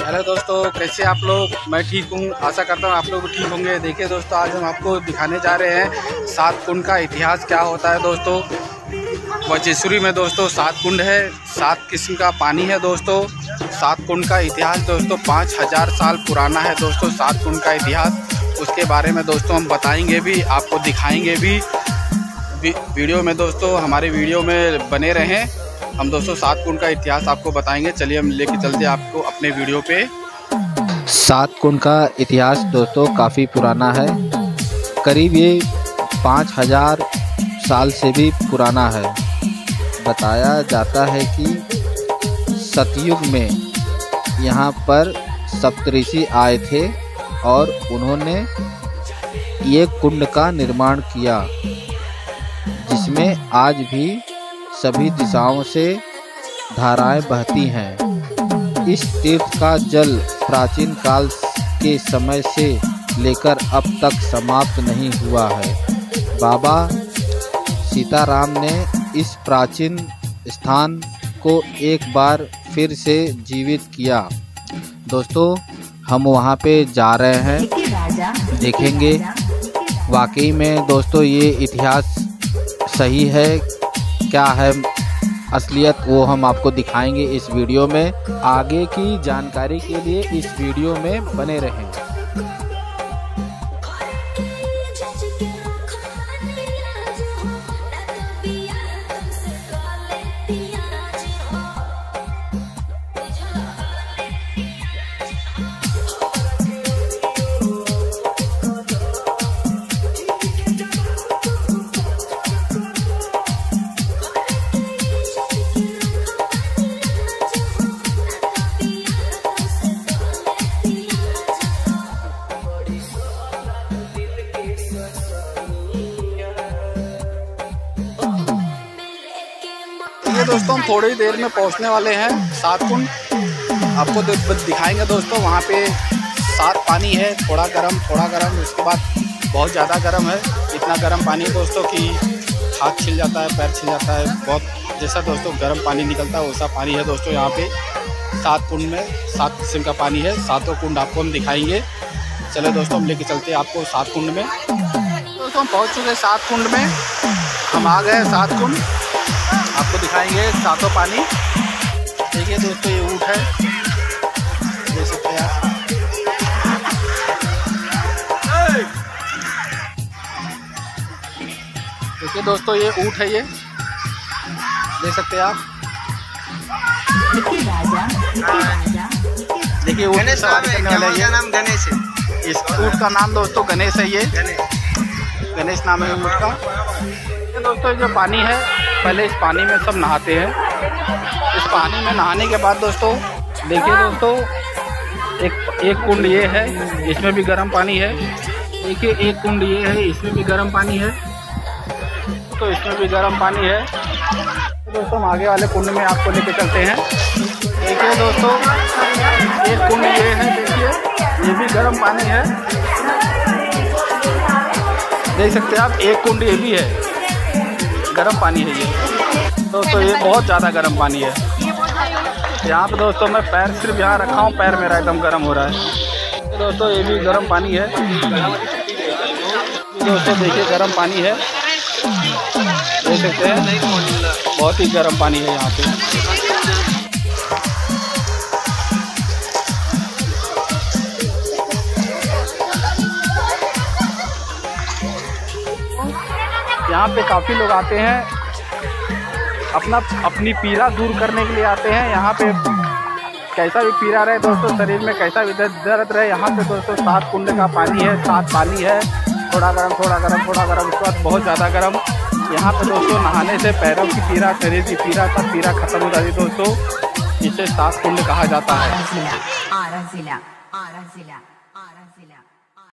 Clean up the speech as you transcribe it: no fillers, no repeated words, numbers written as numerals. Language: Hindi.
हेलो दोस्तों, कैसे आप लोग? मैं ठीक हूँ, आशा करता हूँ आप लोग ठीक होंगे। देखिए दोस्तों, आज हम आपको दिखाने जा रहे हैं 7 कुंड का इतिहास क्या होता है। दोस्तों वज्रेश्वरी में दोस्तों 7 कुंड है, 7 किस्म का पानी है। दोस्तों 7 कुंड का इतिहास दोस्तों 5000 साल पुराना है। दोस्तों 7 कुंड का इतिहास, उसके बारे में दोस्तों हम बताएंगे भी, आपको दिखाएंगे भी वीडियो में। दोस्तों हमारे वीडियो में बने रहें, हम दोस्तों 7 कुंड का इतिहास आपको बताएंगे। चलिए हम लेके चलते हैं आपको अपने वीडियो पे। 7 कुंड का इतिहास दोस्तों काफ़ी पुराना है, करीब ये 5000 साल से भी पुराना है। बताया जाता है कि सतयुग में यहाँ पर सप्तऋषि आए थे और उन्होंने ये कुंड का निर्माण किया, जिसमें आज भी सभी दिशाओं से धाराएं बहती हैं। इस तीर्थ का जल प्राचीन काल के समय से लेकर अब तक समाप्त नहीं हुआ है। बाबा सीताराम ने इस प्राचीन स्थान को एक बार फिर से जीवित किया। दोस्तों हम वहां पे जा रहे हैं, देखेंगे वाकई में दोस्तों ये इतिहास सही है क्या है असलियत, वो हम आपको दिखाएंगे इस वीडियो में। आगे की जानकारी के लिए इस वीडियो में बने रहें। ये दोस्तों हम थोड़ी देर में पहुंचने वाले हैं 7 कुंड, आपको दिखाएंगे। दोस्तों वहाँ पे 7 पानी है, थोड़ा गर्म, उसके बाद बहुत ज़्यादा गर्म है। इतना गर्म पानी है दोस्तों कि हाथ छिल जाता है, पैर छिल जाता है। बहुत जैसा दोस्तों गर्म पानी निकलता है वैसा पानी है दोस्तों। यहाँ पे 7 कुंड में 7 किस्म का पानी है। 7 कुंड आपको हम दिखाएंगे। चलो दोस्तों हम लेके चलते हैं आपको 7 कुंड में। दोस्तों हम पहुँच चुके हैं 7 कुंड में, हम आ गए 7 कुंड, आपको दिखाएंगे 7 पानी। देखिए दोस्तों ये ऊँट है, देख सकते हैं आप। देखिए दोस्तों ये ऊँट है, ये देख सकते हैं आप। देखिए ऊँट की सवारी करने वाला है, ये नाम गणेश है। इस ऊँट का नाम दोस्तों गणेश है, ये गणेश नाम है ऊँट का। ये दोस्तों जो पानी है, पहले इस पानी में सब नहाते हैं। इस पानी में नहाने के बाद दोस्तों देखिए दोस्तों एक कुंड ये है, इसमें भी गर्म पानी है। देखिए एक कुंड ये है, इसमें भी गर्म पानी है, तो इसमें भी गर्म पानी है। तो दोस्तों हम आगे वाले कुंड में आपको लेके चलते हैं। देखिए दोस्तों एक कुंड ये है, देखिए ये भी गर्म पानी है, देख सकते हैं आप। एक कुंड ये भी है, गर्म पानी है ये दोस्तों, ये बहुत ज़्यादा गर्म पानी है। यहाँ पे दोस्तों मैं पैर सिर्फ यहाँ रखा हूँ, पैर मेरा एकदम गर्म हो रहा है। दोस्तों ये भी गर्म पानी है दोस्तों, देखिए गर्म पानी है, देख सकते हैं, बहुत ही गर्म पानी है यहाँ पे। यहाँ पे काफ़ी लोग आते हैं, अपनी पीड़ा दूर करने के लिए आते हैं। यहाँ पे कैसा भी पीड़ा रहे दोस्तों, शरीर में कैसा भी दर्द रहे, यहाँ पे दोस्तों 7 कुंड का पानी है, 7 पानी है। थोड़ा गर्म, उसके बाद बहुत ज़्यादा गर्म। यहाँ पे दोस्तों नहाने से पैरों की पीड़ा, शरीर की पीड़ा, सब पीड़ा खत्म हो जाती है दोस्तों। इसे 7 कुंड कहा जाता है।